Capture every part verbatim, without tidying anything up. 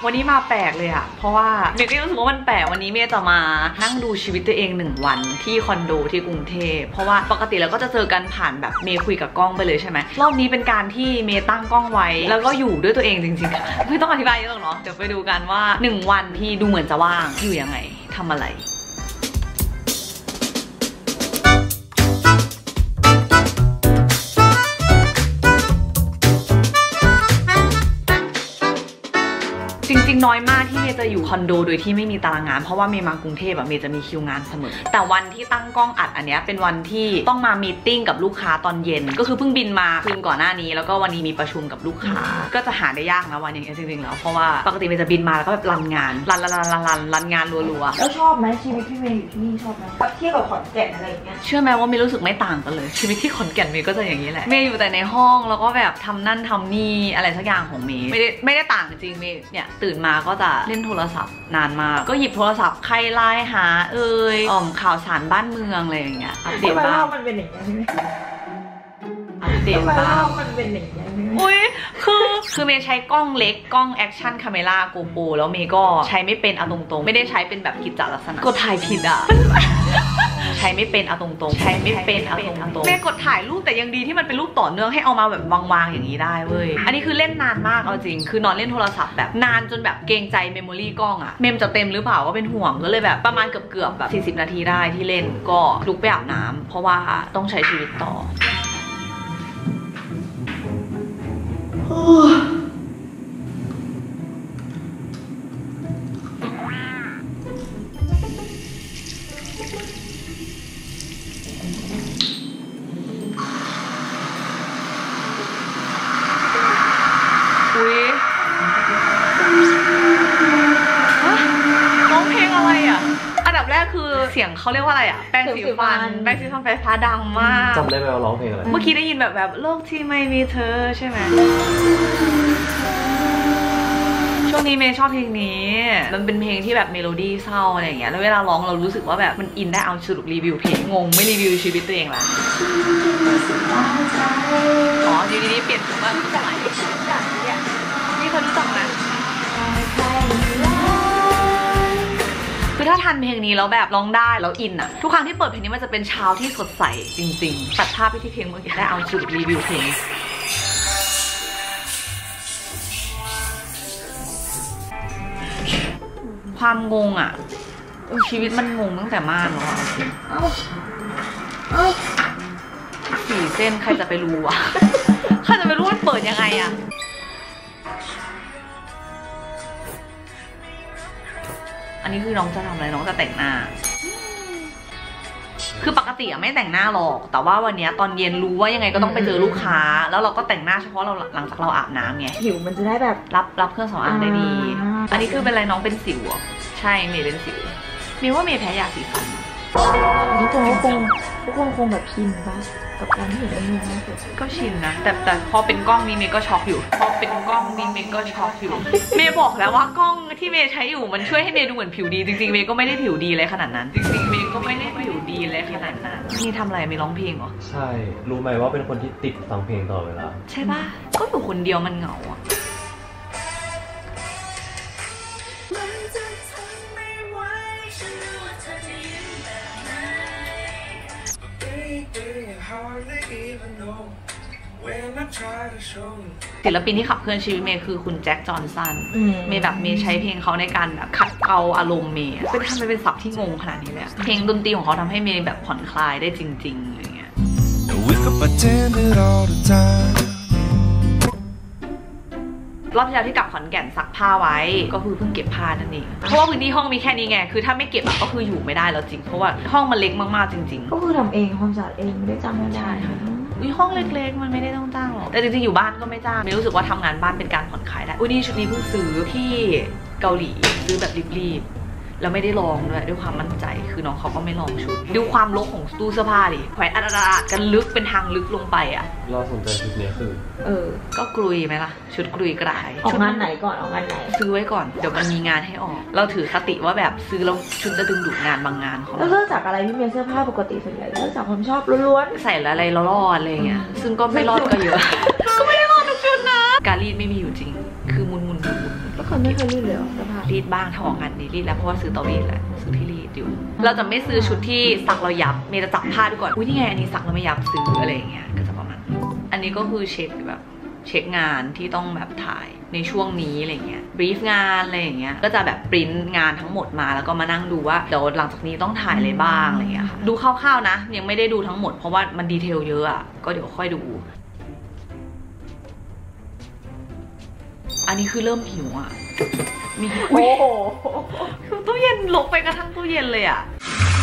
วันนี้มาแปลกเลยอะเพราะว่าเมย์ก็รู้สึกว่ามันแปลกวันนี้เมย์จะมานั่งดูชีวิตตัวเองหนึ่งวันที่คอนโดที่กรุงเทพเพราะว่าปกติแล้วก็จะเจอกันผ่านแบบเมย์คุยกับกล้องไปเลยใช่ไหมรอบนี้เป็นการที่เมย์ตั้งกล้องไว้แล้วก็อยู่ด้วยตัวเองจริงๆค่ะไม่ต้องอธิบายเยอะหรอกเนาะเดี๋ยวไปดูกันว่าหนึ่งวันที่ดูเหมือนจะว่างอยู่ยังไงทำอะไรจริงๆน้อยมากที่เมย์จะอยู่คอนโดโดยที่ไม่มีตารางงานเพราะว่าเมย์มากรุงเทพแบบเมย์จะมีคิวงานเสมอแต่วันที่ตั้งกล้องอัดอันเนี้ยเป็นวันที่ต้องมามีตติ้งกับลูกค้าตอนเย็นก็คือเพิ่งบินมาคืนก่อนหน้านี้แล้วก็วันนี้มีประชุมกับลูกค้าก็จะหาได้ยากนะวันอย่างเงี้ยจริงๆแล้วเพราะว่าปกติเมย์จะบินมาแล้วก็แบบรันงานรันรันรันรันรันรันงานรัวๆแล้วชอบไหมชีวิตที่เมย์อยู่ที่นี่ชอบไหมเทียบกับขอนแก่นอะไรอย่างเงี้ยเชื่อไหมว่าเมย์รู้สึกไม่ต่างกันเลยชีวิตที่ขอนแก่นเมย์ก็จะอย่างนี้แหละเมย์อยู่แต่ในห้องแล้วก็แบบทำนั่นทำนี่อะไรสักอย่างของเมย์ไม่ได้ไม่ได้ต่างจริงเมย์เนี่ยตื่นมาก็จะเล่นโทรศัพท์นานมากก็หยิบโทรศัพท์ใครไลน์หาเอ่ยอ่อมข่าวสารบ้านเมืองอะไรอย่างเงี้ยอัปเดตบ้างมันเป็นอย่างเงี้ยใช่ไหมอัปเดตบ้างมันเป็นอย่างเงี้ยอุ้ยคือคือเมย์ใช้กล้องเล็กกล้องแอคชั่นคาเมล่าโกโปรแล้วเมย์ก็ใช้ไม่เป็นเอาตรงๆไม่ได้ใช้เป็นแบบกิจลักษณะกดถ่ายผิดอ่ะใช้ไม่เป็นเอาตรงๆใช้ไม่เป็นเอาตรงๆเมย์กดถ่ายรูปแต่ยังดีที่มันเป็นรูปต่อเนื่องให้เอามาแบบวางๆอย่างนี้ได้เว้ยอันนี้คือเล่นนานมากเอาจริงคือนอนเล่นโทรศัพท์แบบนานจนแบบเกรงใจเมมโมรี่กล้องอะเมมจะเต็มหรือเปล่าก็เป็นห่วงก็เลยแบบประมาณเกือบๆแบบสี่สิบนาทีได้ที่เล่นก็ลุกไปอาบน้ำเพราะว่าต้องใช้ชีวิตต่อเสียงเขาเรียกว่าอะไรอะแป้งสีฟันแป้งสีฟันไฟฟ้าดังมากจำได้ไหมว่าร้องเพลงอะไรเมื่อกี้ได้ยินแบบแบบโลกที่ไม่มีเธอใช่ไหมช่วงนี้เมย์ชอบเพลงนี้มันเป็นเพลงที่แบบเมโลดี้เศร้าอะไรอย่างเงี้ยแล้วเวลาร้องเรารู้สึกว่าแบบมันอินได้เอาสรุปรีวิวเพลงงงไม่รีวิวชีวิตตัวเองละอ๋ออยู่ดีๆเปลี่ยนถึงว่าสมัยนี่คนรู้จักนะคือถ้าทันเพลงนี้แล้วแบบร้องได้แล้วอินอะทุกครั้งที่เปิดเพลงนี้มันจะเป็นเช้าที่สดใสจริงๆตัดภาพไปที่เพลงเมื่อกี้ได้เอาจุดรีวิวเพลงความงงอะชีวิตมันงงตั้งแต่มากแล้วอะสี่เส้นใครจะไปรู้อะใครจะไปรู้มันเปิดยังไงอะอันนี้คือน้องจะทำอะไรน้องจะแต่งหน้าคือปกติอะไม่แต่งหน้าหรอกแต่ว่าวันนี้ตอนเย็นรู้ว่ายังไงก็ต้องไปเจอลูกค้าแล้วเราก็แต่งหน้าเฉพาะเราหลังจากเราอาบน้ำไงผิวมันจะได้แบบรับรับเครื่องสำอางได้ดีอันนี้คือเป็นอะไรน้องเป็นสิวใช่เมย์เป็นสิวเมย์ว่าเมย์แพ้ยาสีฟันทุกคนก็คงทุกคนคงแบบชินป่ะกับการที่เห็นไอ้นี่มากสุดก็ชินนะแต่แต่พอเป็นกล้องนี้เมย์ก็ช็อกอยู่พอเป็นกล้องนี้เมย์ก็ช็อกอยู่เมย์บอกแล้วว่ากล้องที่เมย์ใช้อยู่มันช่วยให้เมย์ดูเหมือนผิวดีจริงๆเมย์ก็ไม่ได้ผิวดีเลยขนาดนั้นจริงๆเมย์ก็ไม่ได้ผิวดีเลยขนาดนั้นนี่ทำอะไรเมย์ร้องเพลงเหรอใช่รู้ไหมว่าเป็นคนที่ติดฟังเพลงตลอดเวลาใช่ป่ะก็อยู่คนเดียวมันเหงาอะศิลปินที่ขับเคลื่อนชีวิตเมย์คือคุณแจ็คจอห์นสันเมย์แบบเมย์ใช้เพลงเขาในการแบบขัดเกลาอารมณ์เมย์เป็นทำไมเป็นศัพท์ที่งงขนาดนี้เลยเพลงดนตรีของเขาทำให้เมย์แบบผ่อนคลายได้จริงๆอย่างเงี้ยรอบที่แล้วที่กลับขอนแก่นซักผ้าไว้ก็คือเพิ่งเก็บผ้านั่นเองเพราะว่าพื้นที่ห้องมีแค่นี้ไงคือถ้าไม่เก็บก็คืออยู่ไม่ได้แล้วจริงเพราะว่าห้องมันเล็กมากๆจริงๆก็คือทำเองความสะอาดเองไม่ได้จ้างไม่ได้อุ้ยห้องเล็กๆมันไม่ได้ต้องจ้างหรอกแต่จริงๆอยู่บ้านก็ไม่จ้างไม่รู้สึกว่าทำงานบ้านเป็นการผ่อนคลายได้อุ้ยนี่ชุดนี้เพิ่งซื้อที่เกาหลีซื้อแบบรีบๆแล้วไม่ได้ลองด้วยด้วยความมั่นใจคือน้องเขาก็ไม่ลองชุดดูความรกของตู้เสื้อผ้าดิแขวนอัดอัดกันลึกเป็นทางลึกลงไปอ่ะเราสนใจชุดนี้คือเออก็กลุยไหมล่ะชุดกลุยกระไรออกงานไหนก่อนออกงานไหนซื้อไว้ก่อนเดี๋ยวมันมีงานให้ออกเราถือคติว่าแบบซื้อแล้วชุดจะดึงดูดงานบางงานเขาแล้วเลือกจากอะไรที่เป็นเสื้อผ้าปกติส่วนใหญ่เลือกจากความชอบล้วนๆใส่อะไรรอดอะไรเงี้ยซึ่งก็ไม่รอดก็เยอะก็ไม่ได้รอดทุกชุดนะการีดไม่มีอยู่จริงคือมุนมุนมุนแล้วเคยไม่เคยรีดเลยเหรอสภาพรีดบ้างถ้าออกงานดีรีดแล้วเพราะว่าซื้อเตารีดแหละซื้อที่รีดอยู่เราจะไม่ซื้อชุดที่สักเรายับเมย์จะจับผ้าดูก่อนอุ้ยนี่ไงอันนี้สักเราไม่ยับซื้ออะไรอย่างเงี้ยก็จะประมาณอันนี้ก็คือเช็คแบบเช็คงานที่ต้องแบบถ่ายในช่วงนี้อะไรเงี้ยบรีฟงานอะไรอย่างเงี้ยก็จะแบบปริ้นงานทั้งหมดมาแล้วก็มานั่งดูว่าเดี๋ยวหลังจากนี้ต้องถ่ายอะไรบ้างอะไรเงี้ยค่ะดูคร่าวๆนะยังไม่ได้ดูทั้งหมดเพราะว่ามันดีเทลเยอะอ่ะก็เดี๋ยวค่อยดูอันนี้คือเริ่มหิวอ่ะมีโอ้โหตู้เย็นลกไปกระทั่งตู้เย็นเลยอ่ะ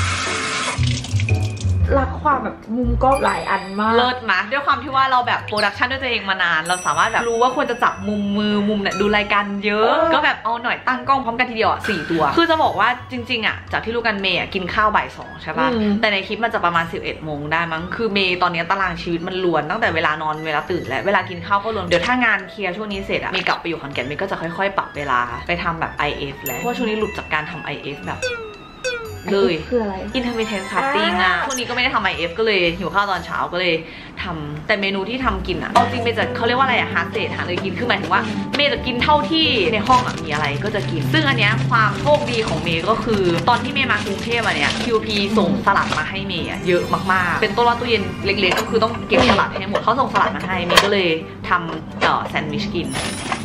รักความแบบมุมกล้องหลายอันมากเลิศมาด้วยความที่ว่าเราแบบโปรดักชันด้วยตัวเองมานานเราสามารถแบบรู้ว่าควรจะจับมุมมือมุมเนี่ยดูรายการเยอะก็แบบเอาหน่อยตั้งกล้องพร้อมกันทีเดียวอ่ะสี่ตัวคือจะบอกว่าจริงๆอ่ะจากที่รู้กันเมย์กินข้าวบ่ายสองใช่ป่ะแต่ในคลิปมันจะประมาณสิบเอ็ดโมงได้มั้งคือเมย์ตอนนี้ตารางชีวิตมันล้วนตั้งแต่เวลานอนเวลาตื่นและเวลากินข้าวก็ล้วนเดี๋ยวถ้างานเคลียร์ช่วงนี้เสร็จอ่ะเมย์กลับไปอยู่ขอนแก่นเมย์ก็จะค่อยๆปรับเวลาไปทำแบบ ไอ เอฟ แล้วเพราะช่วงนี้หลุดจากการทำ ไอ เอฟ แบบเลยคืออะไร intermittent fasting อ่ะช่วงนี้ก็ไม่ได้ทำ ไอ เอฟ ก็เลยหิวข้าวตอนเช้าก็เลยทำแต่เมนูที่ทำกินอ่ะเอาจริงเมย์จะเขาเรียกว่าอะไรอะหาเศษหาเลยกินคือหมายถึงว่าเมย์จะกินเท่าที่ในห้องอ่ะมีอะไรก็จะกินซึ่งอันเนี้ยความโชคดีของเมย์ก็คือตอนที่เมย์มากรุงเทพอ่ะเนี่ย คิว พี ส่งสลัดมาให้เมย์เยอะมากๆเป็นต้นว่าตู้เย็นเล็กๆก็คือต้องเก็บสลัดให้หมดเขาส่งสลัดมาให้เมย์ก็เลยทำเอ่อแซนด์วิชกิน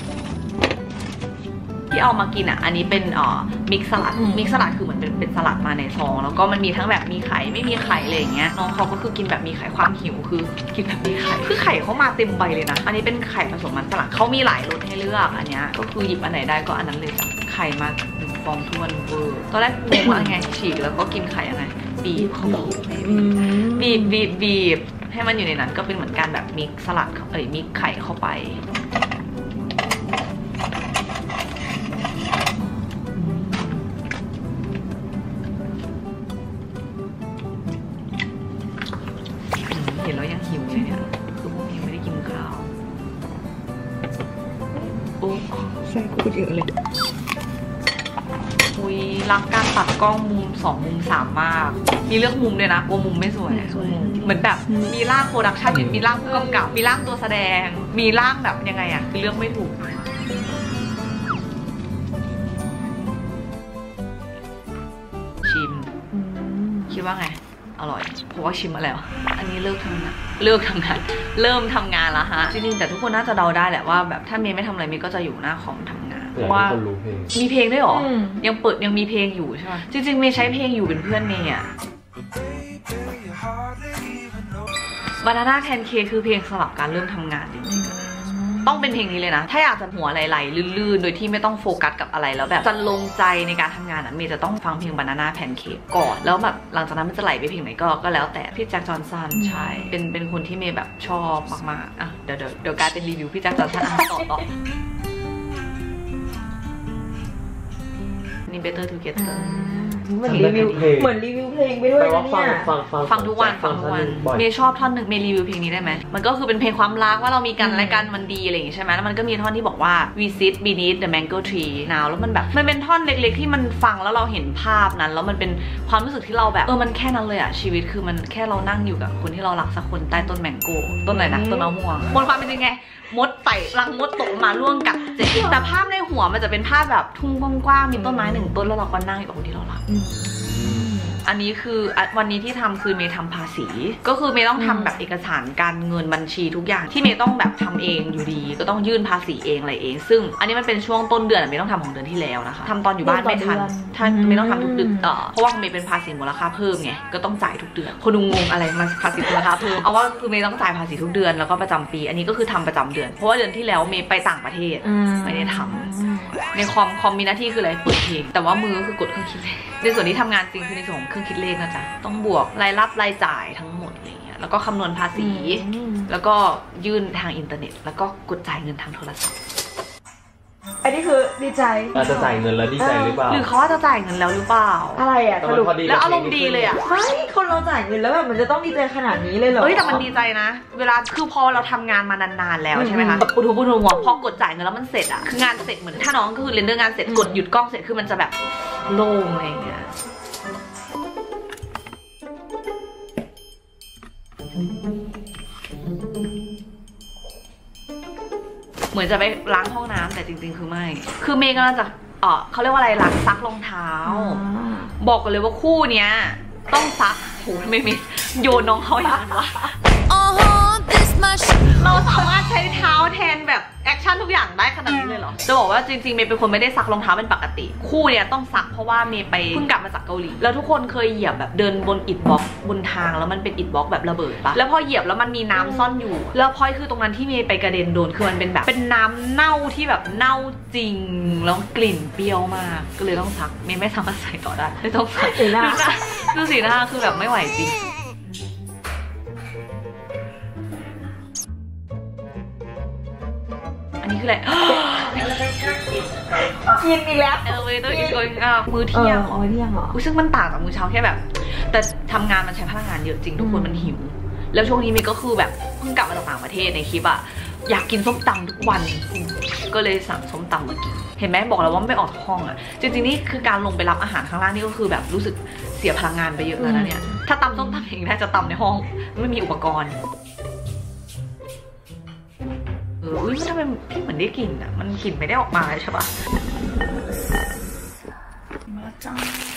ที่เอามากินอ่ะอันนี้เป็นเอ่อมิกซ์สลัดมิกซ์สลัดคือเหมือนเป็นเป็นสลัดมาในซองแล้วก็มันมีทั้งแบบมีไข่ไม่มีไข่อะไรอย่างเงี้ยน้องเขาก็คือกินแบบมีไข่ความหิวคือกินแบบมีไข่คือไข่เขามาเต็มใบเลยนะอันนี้เป็นไข่ผสมมันฝรั่งเขามีหลายรสให้เลือกอันเนี้ยก็คือหยิบอันไหนได้ก็อันนั้นเลยจ้ะไข่มาหนึ่งฟองท้วนเวอร์ตอนแรกงงว่าไงฉีกแล้วก็กินไข่ยังไงบีบเขาบีบบีบบีบบีบให้มันอยู่ในนั้นก็เป็นเหมือนการแบบมิกซ์สลัดเอ้ยมิกซ์ไข่เข้าไปเห็นแล้วยังหิวเลยเนี่ยคือพวกยังไม่ได้กินข้าวโอ้ใส่กูเยอะเลยอุ้ยรักการตัดกล้องมุมสองมุมสามมากมีเลือกมุมเลยนะกลัวมุมไม่สวยเหมือนแบบมีร่างโปรดักชั่นมีร่างผู้กำกับมีร่างตัวแสดงมีร่างแบบยังไงอะคือเลือกไม่ถูกชิมคิดว่าไงอร่อยเพราะว่าชิมมาแล้วอันนี้เลิกทำงานเลิกทำงานเริ่มทำงานแล้วฮะจริงๆแต่ทุกคนน่าจะเดาได้แหละว่าแบบถ้าเมย์ไม่ทำอะไรเมย์ก็จะอยู่หน้าคอมทำงานเพราะว่ามีเพลงด้วยหรอยังเปิดยังมีเพลงอยู่ใช่ไหมจริงๆเมย์ใช้เพลงอยู่เป็นเพื่อนเมย์อะ Banana แพนเค้กคือเพลงสำหรับการเริ่มทำงานจริงๆต้องเป็นเพลงนี้เลยนะถ้าอยากจะหัวไหลๆลื่นๆโดยที่ไม่ต้องโฟกัสกับอะไรแล้วแบบจะลงใจในการทำงานอ่ะเมย์จะต้องฟังเพลง Banana Pancake ก่อนแล้วแบบหลังจากนั้นมันจะไหลไปเพลงไหนก็ก็แล้วแต่พี่แจ็คจอห์นสันใช่เป็นเป็นคนที่เมย์แบบชอบมากๆอ่ะเดี๋ยวเดี๋ยวเดี๋ยวกลายเป็นรีวิวพี่แจ็คจอห์นสันต่อต่อนี่ Better Together เหมือนรีวิวเหมือนรีวิวเพลงไปด้วยนะเนี่ยฟังทุกวันฟังทุกวันเมย์ชอบท่อนหนึ่งเมย์รีวิวเพลงนี้ได้ไหมมันก็คือเป็นเพลงความรักว่าเรามีกันและกันมันดีอะไรอย่างงี้ใช่ไหมแล้วมันก็มีท่อนที่บอกว่า we sit beneath the mango tree now แล้วมันแบบมันเป็นท่อนเล็กๆที่มันฟังแล้วเราเห็นภาพนั้นแล้วมันเป็นความรู้สึกที่เราแบบเออมันแค่นั้นเลยอะชีวิตคือมันแค่เรานั่งอยู่กับคนที่เรารักสักคนใต้ต้นแมงโก้ต้นไหนนะต้นมะม่วงบนความเป็นยังไงมดไต่รังมดตกมาล่วงกัดเจ็บแต่ภาพในหัวมันจะเป็นภาพแบบทุ่งกว้างๆมีต้นไม้หนึ่งต้นแล้วเราก็นั่งอยู่กับคนที่เรารักอันนี้คือวันนี้ที่ทำคือเมย์ทำภาษีก็คือเมย์ต้องทำแบบเอกสารการเงินบัญชีทุกอย่างที่เมย์ต้องแบบทำเองอยู่ดีก็ต้องยื่นภาษีเองอะไรเองซึ่งอันนี้มันเป็นช่วงต้นเดือนเมย์ต้องทำของเดือนที่แล้วนะคะทำตอนอยู่บ้านไม่ทันถ้าเมย์ต้องทำทุกเดือนต่อเพราะว่าเมย์เป็นภาษีมูลค่าเพิ่มไงก็ต้องจ่ายทุกเดือนคนดูงงอะไรมาภาษีมูลค่าเพิ่มเอาว่าคือเมย์ต้องจ่ายภาษีทุกเดือนแล้วก็ประจำปีอันนี้ก็คือทำประจำเดือนเพราะว่าเดือนที่แล้วเมย์ไปต่างประเทศไม่ได้ทำในคอมคอมมีหน้าที่คืออะไรเปิดเพลงแต่ว่ามือคือกดเครื่องคิดเลขในส่วนที่ทำงานจริงคือในส่วนของเครื่องคิดเลขนะจ๊ะต้องบวกรายรับรายจ่ายทั้งหมดอะไรเงี้ยแล้วก็คำนวณภาษีแล้วก็ยื่นทางอินเทอร์เน็ตแล้วก็กดจ่ายเงินทางโทรศัพท์อันนี้คือดีใจอาจจะจ่ายเงินแล้วดีใจหรือเปล่าหรือเขาจะจ่ายเงินแล้วหรือเปล่าอะไรอ่ะสรุปแล้วอารมณ์ดีเลยอ่ะไม่คนเราจ่ายเงินแล้วแบบมันจะต้องดีใจขนาดนี้เลยเหรอเฮ้ยแต่มันดีใจนะเวลาคือพอเราทำงานมานานๆแล้วใช่ไหมคะปุถุปุถุหัวพอกดจ่ายเงินแล้วมันเสร็จอ่ะคืองานเสร็จเหมือนถ้าน้องก็คือเรนเดอร์งานเสร็จกดหยุดกล้องเสร็จคือมันจะแบบโล่งอะไรอย่างเงี้ยเหมือนจะไปล้างห้องน้ำแต่จริงๆคือไม่คือเมย์กำลังจะเออเขาเรียกว่าอะไรล้างซักรองเท้าบอกกันเลยว่าคู่เนี้ยต้องซักโหไม่มีโยนน้องเขาอย่างนั้นวะเราสามารถใช้เท้าแทนแบบแอคชั่นทุกอย่างได้ขนาดนี้เลยเหรอจะบอกว่าจริงๆเมย์เป็นคนไม่ได้ซักรองเท้าเป็นปกติคู่เนี้ยต้องซักเพราะว่าเมย์ไปเพิ่งกลับมาจากเกาหลีแล้วทุกคนเคยเหยียบแบบเดินบนอิฐบล็อกบนทางแล้วมันเป็นอิฐบล็อกแบบระเบิดปะแล้วพอเหยียบแล้วมันมีน้ำซ่อนอยู่แล้วพอยคือตรงนั้นที่เมย์ไปกระเด็นโดนคือมันเป็นแบบเป็นน้ำเน่าที่แบบเน่าจริงแล้วกลิ่นเปรี้ยวมากก็เลยต้องซักเมย์ไม่สามารถใส่ต่อได้ไม่ต้องใส่ดูสิหน้าคือแบบไม่ไหวจริงอันนี้คืออะไรกินอีกแล้วเออเว้ยต้องกินก่อนมื้อเที่ยงอ๋อเที่ยงเหรอซึ่งมันต่างจากมื้อเช้าแค่แบบแต่ทำงานมันใช้พลังงานเยอะจริงทุกคนมันหิวแล้วช่วงนี้เมย์ก็คือแบบเพิ่งกลับมาจากต่างประเทศในคลิปอะอยากกินส้มตำทุกวันก็เลยสั่งส้มตำมากินเห็นไหมบอกแล้วว่าไม่ออกจากห้องอะจริงๆนี่คือการลงไปรับอาหารข้างล่างนี่ก็คือแบบรู้สึกเสียพลังงานไปเยอะแล้วนะเนี่ยถ้าตำส้มตำเองได้จะตำในห้องไม่มีอุปกรณ์เอออุ้ยมันทำไมพี่เหมือนได้กลิ่นอ่ะมันกลิ่นไม่ได้ออกมาใช่ปะมาจัง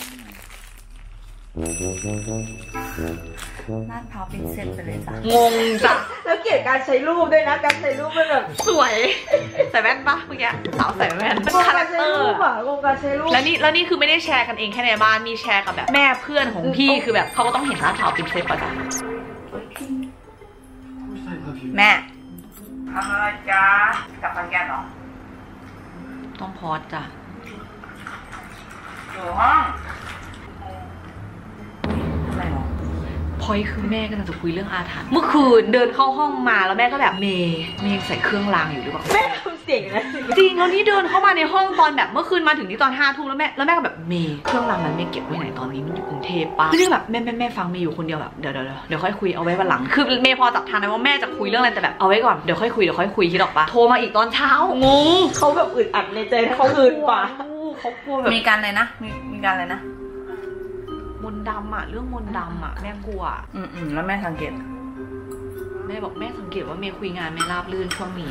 ลาดพร้าวเป็นเส้นไปเลยจ้ะงงจ้ะแล้วเกลียดการใช้รูปด้วยนะการใช้รูปมันแบบสวยใส่แว่นปะเมื่อกี้สาวใส่แว่นเป็นคาแรคเตอร์อะวงการใช้รูปแล้วนี่แล้วนี่คือไม่ได้แชร์กันเองแค่ในบ้านมีแชร์กับแบบแม่เพื่อนของพี่คือแบบเขาก็ต้องเห็นลาดพร้าวเป็นเส้นประจำแม่ทำอะไรจ๊ะกลับมาแกเหรอต้องพอดจ้ะอยู่ห้องอะไรหรอพอยคือแม่ก็จะคุยเรื่องอาถรรพ์เมื่อคืนเดินเข้าห้องมาแล้วแม่ก็แบบเมย์เมย์ใส่เครื่องรางอยู่หรือเปล่าแม่ทำเสียงนะจริงแล้วนี่เดินเข้ามาในห้องตอนแบบเมื่อคืนมาถึงนี่ตอนห้าทุ่มแล้วแม่แล้วแม่ก็แบบเมย์เครื่องรางนั้นเมย์เก็บไว้ไหนตอนนี้มันอยู่กรุงเทพปะคือแบบแม่แม่แม่ฟังเมย์อยู่คนเดียวแบบเดี๋ยวเดี๋ยวเดี๋ยวค่อยคุยเอาไว้วันหลังคือเมย์พอจับทางได้ว่าแม่จะคุยเรื่องอะไรแต่แบบเอาไว้ก่อนเดี๋ยวค่อยคุยเดี๋ยวค่อยคุยคิดออกปะโทรมาอีกตอนเช้างงเขาแบบอึดอัดในใจเขาคืนป่ะเขากลัวแบบมีการอะไรนะมีมีการอะไรนะมนต์ดำอะเรื่องมนต์ดำอะแม่กลัวอืมอืมแล้วแม่สังเกตแม่บอกแม่สังเกตว่าเมย์คุยงานไม่ราบรื่นช่วงนี้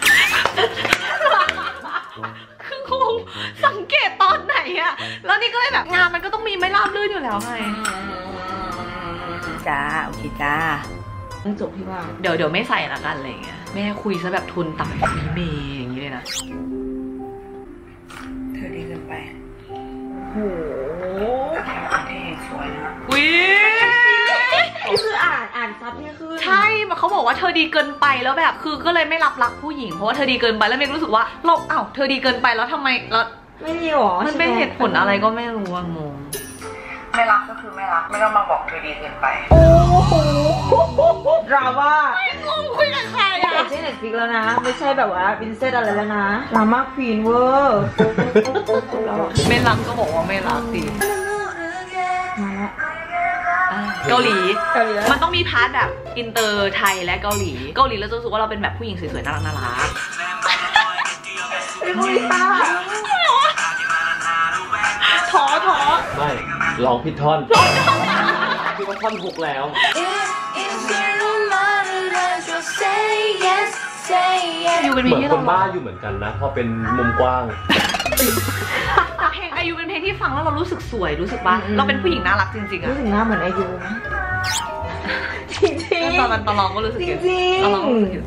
คืองงสังเกตตอนไหนอะแล้วนี่ก็เลยแบบงานมันก็ต้องมีไม่ราบรื่นอยู่แล้วไงจ้าโอเคจ้าต้องจบที่ว่าเดี๋ยวเดี๋ยวไม่ใส่ละกันอะไรเงี้ยแม่คุยซะแบบทุนต่ำแบบนี้เมย์อย่างนี้เลยนะเธอดีเกินไปโหสวยนะวินี่คืออ่านอ่านซับนี่คือใช่เขาบอกว่าเธอดีเกินไปแล้วแบบคือก็เลยไม่รับรักผู้หญิงเพราะว่าเธอดีเกินไปแล้วเมย์รู้สึกว่าเราอ้าวเธอดีเกินไปแล้วทำไมแล้วไม่มีหรอมันเป็นเหตุผลอะไรก็ไม่รู้งงไม่รักก็คือไม่รักไม่ต้องมาบอกเธอดีเกินไปโอ้โหดราม่าไม่งงคุยกับใครอะไม่ใช่เน็ตฟลิกแล้วนะไม่ใช่แบบว่าวินเซนอะไรแล้วนะดราม่าควีนเวอร์ไม่รักก็บอกว่าไม่รักดิเกาหลีมันต้องมีพาร์ทแบบอินเตอร์ไทยและเกาหลีเกาหลีเราจะรู้สึกว่าเราเป็นแบบผู้หญิงสวยๆน่ารักน่ารักเป็นผู้หญิงตาท้อท้อไม่ร้องผิดท่อนคือว่าท่อนฮุกแล้วอยู่เป็นเพลงที่คนบ้าอยู่เหมือนกันนะพอเป็นมุมกว้างเพลงอายุเป็นเพลงที่ฟังแล้วเรารู้สึกสวยรู้สึกว่าเราเป็นผู้หญิงน่ารักจริงๆอะรู้สึกหน้าเหมือนอายุจริงๆตอนมันตอนร้องก็รู้สึกจริงๆตอนร้องก็รู้สึก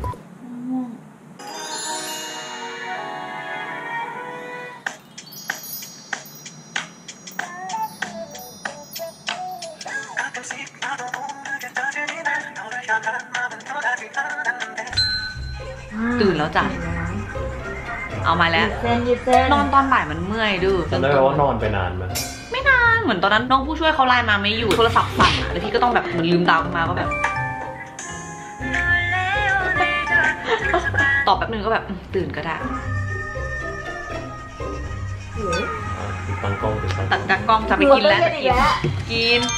ตื่นแล้วจ้ะเอามาแล้วนอนตอนบ่ายมันเมื่อยดื้อจำได้ว่านอนไปนานไหมไม่นานเหมือนตอนนั้นน้องผู้ช่วยเขาไลน์มาไม่อยู่โทรศัพท์สั่นอะแล้วพี่ก็ต้องแบบเหมือนลืมตาขึ้นมาก็แบบตอบแป๊บนึงก็แบบตื่นก็ได้ตั้งกล้องตัดตั้งกล้องจะไปกินแล้วจะกินกิน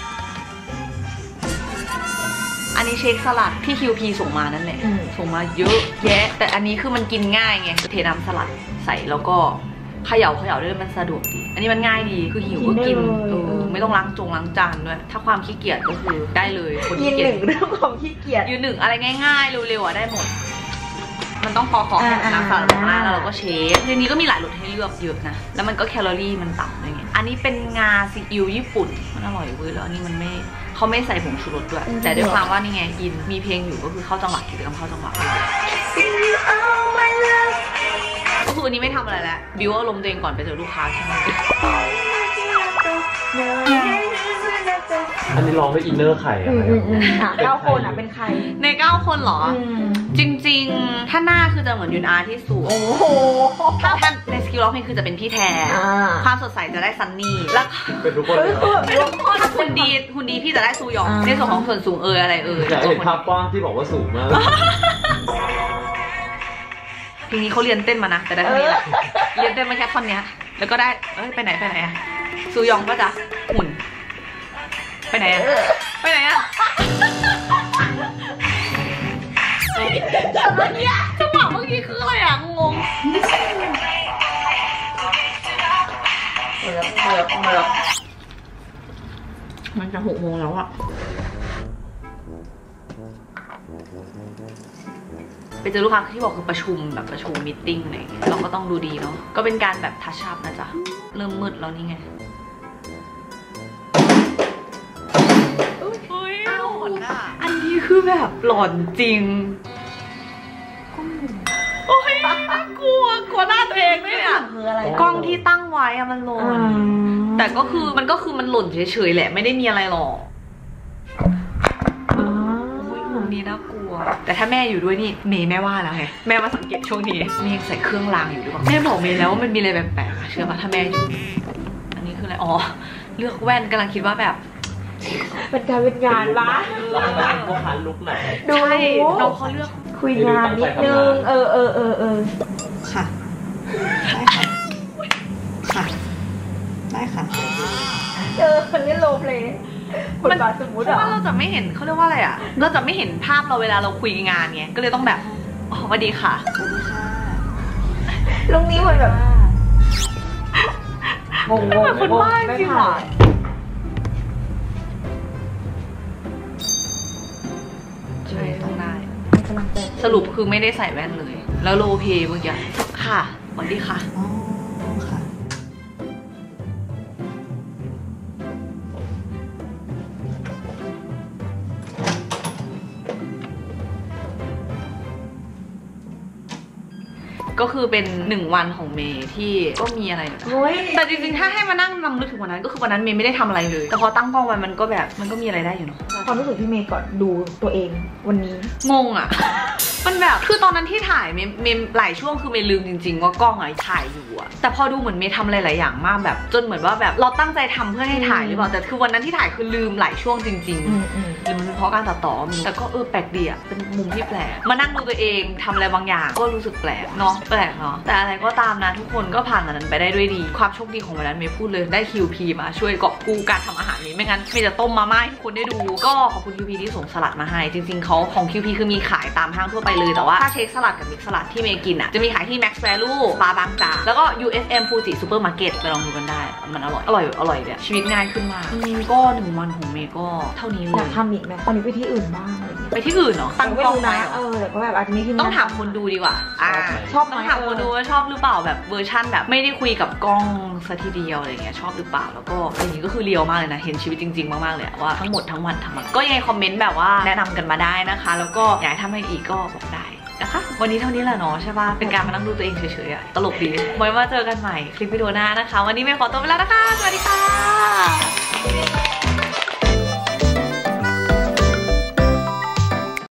อันนี้เชคสลัดที่คิวพีส่งมานั่นแหละส่งมาเยอะแยะแต่อันนี้คือมันกินง่ายไงเทน้ำสลัดใส่แล้วก็เขย่าเขย่าด้วยมันสะดวกดีอันนี้มันง่ายดีคือหิวก็กินเออไม่ต้องล้างจงล้างจานด้วยถ้าความขี้เกียจก็คือได้เลยคนขี้เกียจยืนหนึ่งเรื่องความขี้เกียจยืนหนึ่งอะไรง่ายๆเร็วๆอ่ะได้หมดมันต้องคอคอให้น้ำสลัดลงหน้าแล้วเราก็เชฟทีนี้ก็มีหลายรสให้เลือกเยอะนะแล้วมันก็แคลอรี่มันต่ำด้วยไงอันนี้เป็นงาซีอิ๊วญี่ปุ่นมันอร่อยเว้ยแล้วอันนี้มันไม่เขาไม่ใส่ผงชูรสด้วยแต่ด้วยความว่านี่ไงยินมีเพลงอยู่ก็คือเข้าจังหวะกิจกรรมเข้าจังหวะก็คืออันนี้ไม่ทำอะไรแล้วบิวอารมณ์ตัวเองก่อนไปเจอลูกค้าใช่ไหมอันนี้ร้องด้วยอินเนอร์ไข่อะไรอ่ะเก้าคนอ่ะเป็นใครในเก้าคนเหรอจริงๆถ้าหน้าคือจะเหมือนยุนอาที่สูงโอ้โหถ้าท่านในสกิลร้องเพลงคือจะเป็นพี่แทนความสดใสจะได้ซันนี่แล้วเป็นทุกคนเลยเป็นทุกคนหุ่นดีหุ่นดีพี่จะได้ซูยองในส่วนของส่วนสูงเอออะไรเอออยากเห็นภาพกว้างที่บอกว่าสูงมากทีนี้เขาเรียนเต้นมานะแต่ได้เท่านี้แหละเรียนเต้นมาแค่ท่อนเนี้ยแล้วก็ได้เอ้ยไปไหนไปไหนอะซูยองก็จะหุ่นไปไหนอะไปไหนอะจังหวะเนี้ยจังหวะเมื่อกี้คืออะไรอะงงเมื่อเมื่อเมื่อมันจะหกโมงแล้วอะไปเจอลูกค้าที่บอกคือประชุมแบบประชุมมีตติ้งอะไรอย่างเงี้ยเราก็ต้องดูดีเนาะก็เป็นการแบบทัชชัพนะจ๊ะเริ่มมืดแล้วนี่ไงเฮ้ยหลอนอ่ะอันนี้คือแบบหลอนจริงโอ้ยน่ากลัวกลัวหน้าตัวเองด้วยอ่ะกล้องที่ตั้งไว้อะมันหล่นแต่ก็คือมันก็คือมันหล่นเฉยๆแหละไม่ได้มีอะไรหรอกมุมนี้น่ากลัวแต่ถ้าแม่อยู่ด้วยนี่เมย์แม่ว่าแล้วไงแม่มาสังเกตช่วงนี้เมย์ใส่เครื่องรางอยู่ด้วยแม่บอกเมย์แล้วว่ามันมีอะไรแปลกๆเชื่อป่ะถ้าแม่อยู่อันนี้คืออะไรอ๋อเลือกแว่นกำลังคิดว่าแบบเป็นการเป็นงานละเราเป็นพวกคันลุกไหนดูน้องเขาเลือกคุยงานนิดนึงเออเออเออเออค่ะได้ค่ะค่ะได้ค่ะเออคนเล่นโรลเพลย์มันสมมติว่าเราจะไม่เห็นเขาเรียกว่าอะไรอ่ะเราจะไม่เห็นภาพเราเวลาเราคุยงานไงก็เลยต้องแบบอ๋อสวัสดีค่ะสวัสดีค่ะลุงนี้เหมือนแบบงงงคนบ้าจริงว่ะใช่ต้องได้สรุปคือไม่ได้ใส่แว่นเลยแล้วโรลเพลย์เมื่อกี้ค่ะสวัสดีค่ะอ๋อค่ะก็คือเป็นหนึ่งวันของเมย์ที่ก็มีอะไรแต่จริงๆถ้าให้มานั่งนำลึกถึงวันนั้นก็คือวันนั้นเมย์ไม่ได้ทำอะไรเลยแต่พอตั้งกล้องไว้มันก็แบบมันก็มีอะไรได้อยู่เนาะความรู้สึกพี่เมย์ก่อนดูตัวเองวันนี้งงอ่ะมันแบบคือตอนนั้นที่ถ่ายเมย์เมย์หลายช่วงคือเมย์ลืมจริงๆว่ากล้องอะถ่ายอยู่อะแต่พอดูเหมือนเมย์ทำอะไรหลายอย่างมากแบบจนเหมือนว่าแบบเราตั้งใจทำเพื่อให้ถ่ายหรือเปล่าแต่คือวันนั้นที่ถ่ายคือลืมหลายช่วงจริงๆหรือมันเป็นเพราะการตัดต่อแต่ก็เออแปลกดีอะเป็นมุมที่แปลกมานั่งดูตัวเองทำอะไรบางอย่างก็รู้สึกแปลกเนาะแปลกเนาะแต่อะไรก็ตามนะทุกคนก็ผ่านมันนั้นไปได้ด้วยดีความโชคดีของวันนั้นเมย์พูดเลยได้ คิว พี มาช่วยกอบกู้การทำอาหารนี้ไม่งั้นเมย์จะต้มมาม่าให้ทุกคนได้ดูก็ขอบคุณ คิว พี ที่ส่งสลัดมาให้จริงๆเขาของ คิว พี คือมีขายตามห้างทั่วไปเลยแต่ว่าถ้าเชคสลัดกับมิกซ์สลัดที่เมย์กินอ่ะจะมีขายที่ Max Value ปาบางจากแล้วก็ ยู เอส เอ็ม Fuji Supermarket ไปลองดูกันได้มันอร่อยอร่อยอร่อยเลยชีวิตง่ายขึ้นมากก็หนึ่งวันของเมย์ก็เท่านี้เลยอยากทำอีกไหมตอนนี้ไปที่อื่นบ้างอะไรไปที่อื่นเนาะตั้งกล้องนะเออแต่ก็แบบอาจจะมีที่ต้องถามคนดูดีกว่าอ่าชอบต้องถามคนดูว่าชอบหรือเปล่าแบบเวอร์ชั่นแบบไม่ได้คุยกับกล้องซะทีเดียวอะไรเงี้ยชอบหรือเปล่าแล้วก็อย่างนี้ก็คือเรียวมากเลยนะเห็นชีวิตจริงๆมากๆเลยว่าทั้งหมดทั้งวันทำอะไรก็ยังไงคอมเมนต์แบบว่าแนะนำกันมาได้นะคะแล้วก็อยากให้ทำให้อีกก็บอกได้นะคะวันนี้เท่านี้แหละเนาะใช่ป่ะเป็นการมานั่งดูตัวเองเฉยๆอะตลกดีไว้มาเจอกันใหม่คลิปวิดีโอหน้านะคะวันนี้เมย์ขอตัวไปแล้วนะคะสวัสดีค่ะ